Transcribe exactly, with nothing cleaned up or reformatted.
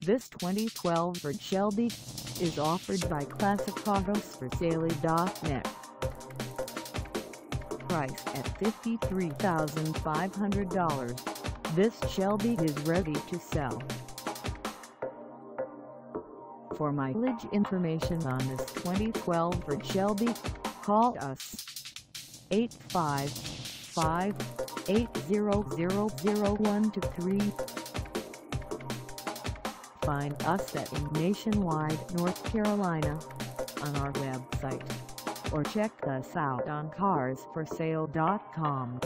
This twenty twelve Ford Shelby is offered by Classic Autos For Sale dot net. Price at fifty-three thousand five hundred dollars, this Shelby is ready to sell. For mileage information on this twenty twelve Ford Shelby, call us eight five five, eight zero zero, zero one two three. Find us at Nationwide, North Carolina on our website, or check us out on Cars For Sale dot com.